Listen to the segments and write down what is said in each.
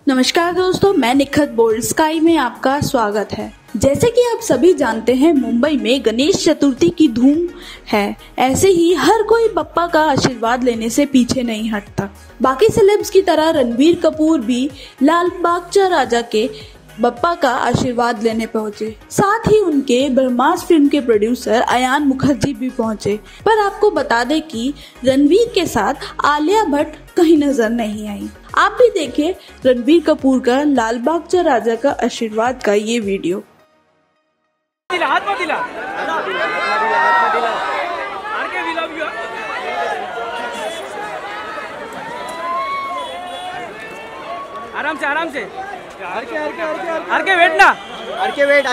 नमस्कार दोस्तों, मैं निखत बोल्ड स्काई में आपका स्वागत है। जैसे कि आप सभी जानते हैं, मुंबई में गणेश चतुर्थी की धूम है। ऐसे ही हर कोई बप्पा का आशीर्वाद लेने से पीछे नहीं हटता। बाकी सेलेब्स की तरह रणबीर कपूर भी लाल बागचा राजा के बप्पा का आशीर्वाद लेने पहुंचे। साथ ही उनके ब्रह्मास्त्र फिल्म के प्रोड्यूसर अयान मुखर्जी भी पहुंचे। पर आपको बता दें कि रणबीर के साथ आलिया भट्ट कहीं नजर नहीं आई। आप भी देखिए रणबीर कपूर का लाल बागचा राजा का आशीर्वाद का ये वीडियो। आराम से आर के वेट ना, आर के वेट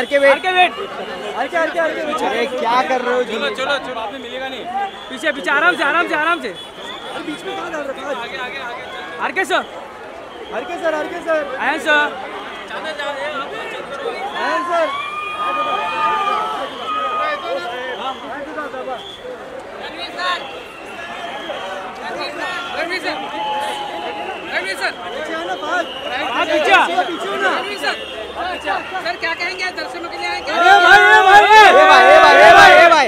अरे क्या कर रहे हो? चलो आपने मिलेगा नहीं। पीछे आराम से बीच में कहाँ डाल रखा है? आगे सर आयन सर सर क्या कहेंगे दर्शनों के लिए आए क्या? भाई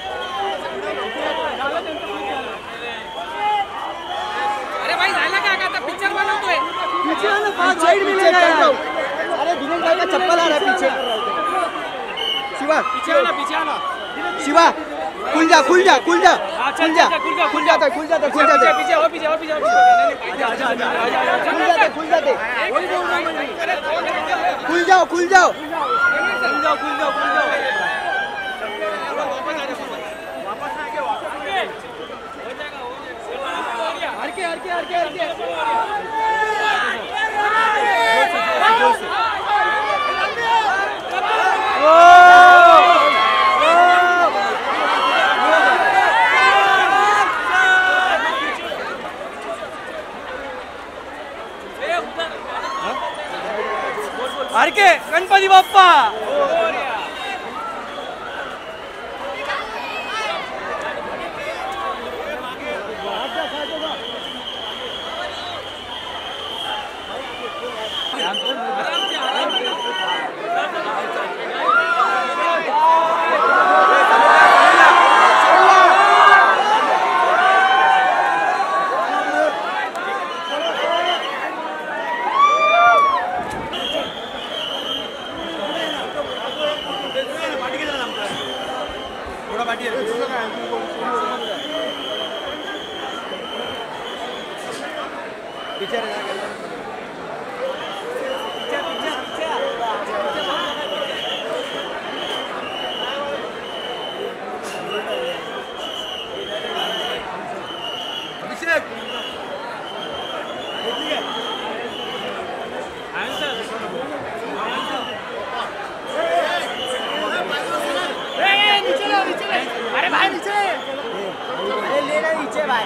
अरे भाई जायला क्या कहता पिक्चर बनवतोय पीछे आना, पांच साइड में ले गया। अरे विनय भाई का चप्पल आ रहा है पीछे। शिवा पीछे आना शिवा, खुल जा पीछे खुल जाओ। आरके गणपति बाप्पा अरे भाई नीचे लेना नीचे भाई।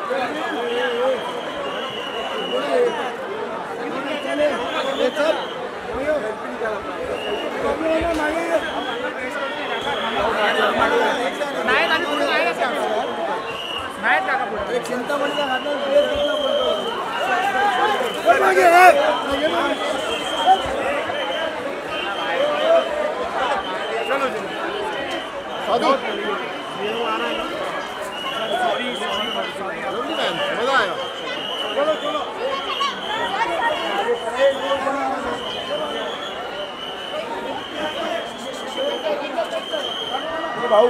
भाऊ